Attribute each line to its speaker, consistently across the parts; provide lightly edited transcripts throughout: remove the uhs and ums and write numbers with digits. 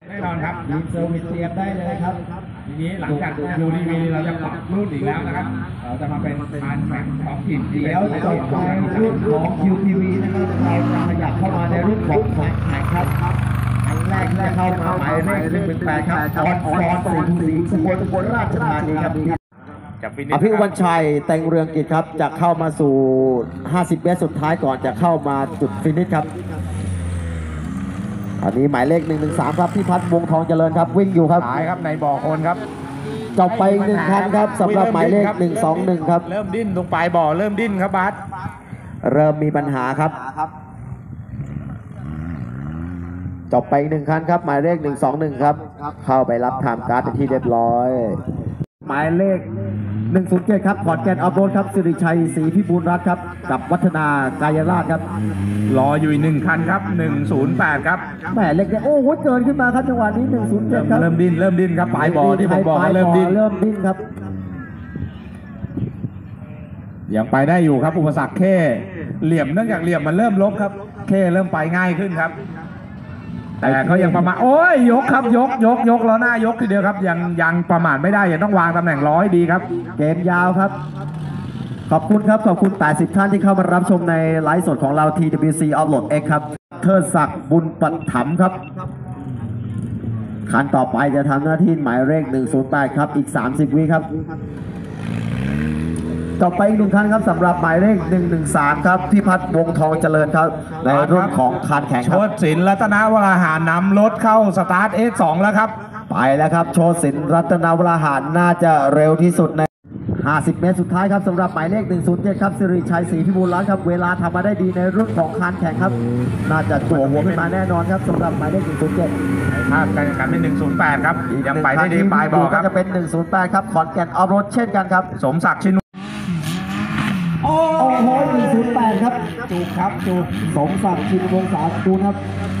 Speaker 1: แน่นอนครับ
Speaker 2: ทีมเซอร์วิสเตรียมได้เลยครับ
Speaker 1: ทีนี้หลังจาก QTV เราจะปรับรุ่นอีกแล้วนะครับเราจะมาเป็นคานแข่งของทีม
Speaker 2: เดี๋ยวจบในรุ่นของ QTV นะครับเราจะขยับเข้ามาในรุ่นของคานแข่งครับอันแรกเข้ามาหมายเลข118ครับออนสีสกลราชธานีครับอภิวัญชัยแต่งเรืองกิจครับจะเข้ามาสู่50เมตรสุดท้ายก่อนจะเข้ามาจุดฟินิชครับอันนี้หมายเลข113ครับพี่พัฒน์วงทองเจริญครับวิ่งอยู่ครับ
Speaker 1: หายครับในบ่อคนครับ
Speaker 2: จบไป1คันครับสำหรับหมายเลข121ครับ
Speaker 1: เริ่มดิ้นลงปลายบ่อเริ่มดิ้นครับบาส
Speaker 2: เริ่มมีปัญหาครับจบไป1คันครับหมายเลข121ครับเข้าไปรับไทม์การ์ดเป็นที่เรียบร้อยหมายเลข107ครับขอนแก่นออฟโรดครับสิริชัยศรีพิบูลรัตน์ครับกับวัฒนากายราชครับ
Speaker 1: รออยู่อีก1คันครับ108ครับ
Speaker 2: แหมเล็กเนี่ยโอ้โหเกินขึ้นมาครับจังหวะนี้107ครับ
Speaker 1: เริ่มดิ้นครับปลายบ่อที่ผมบอกเริ่มดิ้น
Speaker 2: ครับ
Speaker 1: ยังไปได้อยู่ครับอุปสรรคแค่เหลี่ยมเนื่องจากเหลี่ยมมันเริ่มลบครับแค่เริ่มไปง่ายขึ้นครับแต่เขายังประมาทโอ้ยยกครับยกแล้วหน้ายกทีเดียวครับยังประมาทไม่ได้ยังต้องวางตำแหน่งร้อยดีครับ
Speaker 2: เกมยาวครับขอบคุณครับขอบคุณ80ท่านที่เข้ามารับชมในไลฟ์สดของเรา TWC Offroad X ครับเทิดศักดิ์บุญปัตถมครับคันต่อไปจะทำหน้าที่หมายเลข108ครับอีก30วิครับต่อไปอีก1ท่านครับสำหรับหมายเลข113ครับพี่พัฒน์วงทองเจริญครับในรุ่นของคานแข่งครับ
Speaker 1: โชติศิลป์รัตนวราหารนำรถเข้าสตาร์ท S2 แล้วครับ
Speaker 2: ไปแล้วครับโชติศิลป์รัตนวราหารน่าจะเร็วที่สุดใน50เมตรสุดท้ายครับสำหรับหมายเลข107ครับสิริชัยศรีพิบูลรัตน์ครับเวลาทำมาได้ดีในรุ่นของคานแข่งครับน่าจะจั่วหัวขึ้นมาแน่นอนครับสำหรับหมายเลข107
Speaker 1: ถ้าการแข่งขันเป็น108ครับยังไปได้ดีปลายบ่อครับ
Speaker 2: ก็จะเป็น108ครับขอนแก่นออฟโรดเช่นกันครับ
Speaker 1: สมศักดิ์ชิน
Speaker 2: โอ้โห108ครับ
Speaker 1: จูบครับจูบ
Speaker 2: สมศักดิ์ชินวงศากูลครับ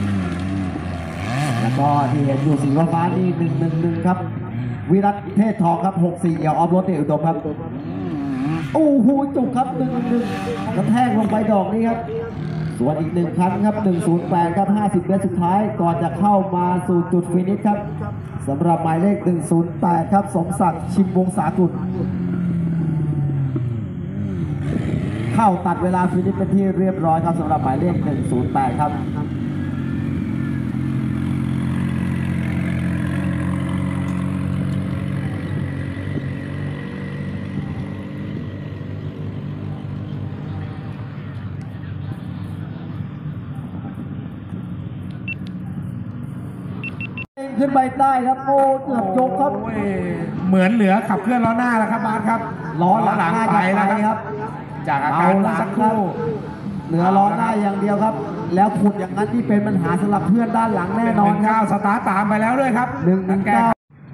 Speaker 2: แล้วก็ที่เห็นอยู่สีฟ้านี่111ครับวิรัตเทศทองครับ64เอี่ยวออฟโรดเดชอุดมครับโอ้โหจุกครับ111กระแทกลงไปดอกนี้ครับส่วนอีก1ครั้งครับ108ครับ50เมตรสุดท้ายก่อนจะเข้ามาสู่จุดฟินิชครับสำหรับหมายเลข108ครับสมศักดิ์ชินวงศากุลเข้าตัดเวลาฟินิชเป็นที่เรียบร้อยครับสำหรับหมายเลข108ครับขึ้นไปได้ครับโอ้เกือบยกครับ
Speaker 1: เหมือนเหลือขับเคลื่อนล้อหน้าแล้วครับบาสครับ
Speaker 2: ล้อหลังไปแล้วครับ
Speaker 1: จากอาการสักครู่
Speaker 2: เหลือล้อหน้าอย่างเดียวครับแล้วขุดอย่างนั้นที่เป็นปัญหาสำหรับเพื่อนด้านหลังแน่นอนครับ
Speaker 1: สตาร์ตามไปแล้วด้วยครับ
Speaker 2: 119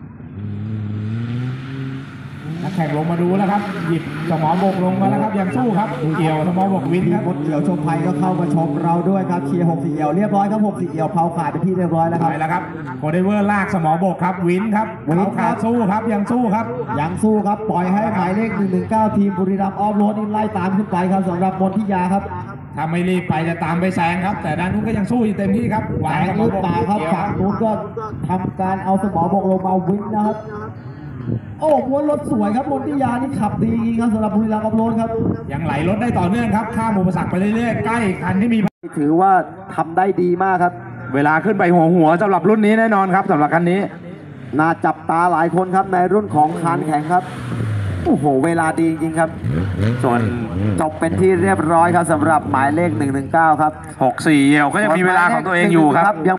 Speaker 1: นักแข่งลงมาดูแล้วครับหยิบสมอบกลงมาแล้วครับยังสู้ครับเกี่ยวสมอบกวินครับ
Speaker 2: เกี่ยวชมภัยก็เข้ามาชมเราด้วยครับเชียร์64เอี่ยวเรียบร้อยครับ64เอี่ยวเผาขาดเป็นที่เรียบร้อยแล้วครับ
Speaker 1: ไปแล้วครับโคเดเวอร์ลากสมอบกครับวินครับเผาขาดสู้ครับยังสู้ครับ
Speaker 2: ปล่อยให้หมายเลข119ทีมบุรีรัมย์ออฟโรดนี่ไล่ตามขึ้นไปครับสำหรับมนทิยาครับ
Speaker 1: ถ้าไม่รีบไปจะตามไปแซงครับแต่ด้านนู้นก็ยังสู้อยู่เต็มที่ครับ
Speaker 2: วางสมอบกครับฝั่งนู้นก็ทำการเอาสมอบกลงมาวินนะครับโอ้ม้วนรถสวยครับมนทิยานี่ขับดีจริงครับสำหรับบุรีรัมย์ออฟโรดครับ
Speaker 1: ยังไหลรถได้ต่อเนื่องครับข้ามอุปสรรคไปเรื่อยๆใกล้คันที่มี
Speaker 2: ถือว่าทำได้ดีมากครับ
Speaker 1: เวลาขึ้นไปหัวสำหรับรุ่นนี้แน่นอนครับสำหรับคันนี้
Speaker 2: น่าจับตาหลายคนครับในรุ่นของคานแข่งครับโอ้โหเวลาดีจริงครับส่วนจบเป็นที่เรียบร้อยครับสำหรับหมายเลข119ครับ
Speaker 1: 64เอี่ยวก็ยังมีเวลาของตัวเองอยู่ครับ